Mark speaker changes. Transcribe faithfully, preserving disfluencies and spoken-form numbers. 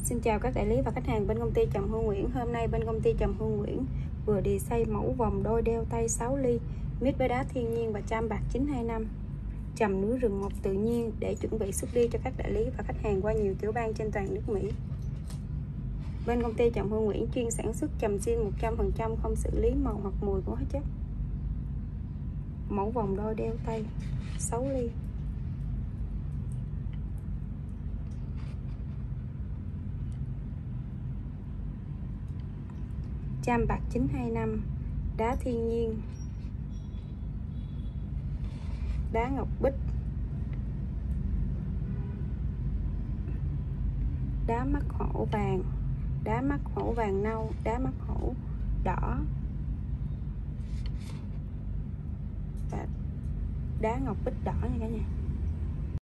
Speaker 1: Xin chào các đại lý và khách hàng bên công ty Trầm Hương Nguyễn. Hôm nay bên công ty Trầm Hương Nguyễn vừa đi xây mẫu vòng đôi đeo tay sáu ly mít với đá thiên nhiên và cham bạc chín hai năm, trầm núi rừng mọc tự nhiên để chuẩn bị xuất đi cho các đại lý và khách hàng qua nhiều tiểu bang trên toàn nước Mỹ. Bên công ty Trầm Hương Nguyễn chuyên sản xuất trầm zin một trăm phần trăm, không xử lý màu hoặc mùi của hóa chất. Mẫu vòng đôi đeo tay sáu ly. Cham bạc chín hai năm, đá thiên nhiên, đá ngọc bích, đá mắt hổ vàng, đá mắt hổ vàng nâu, đá mắt hổ đỏ và đá ngọc bích đỏ nha cả nhà.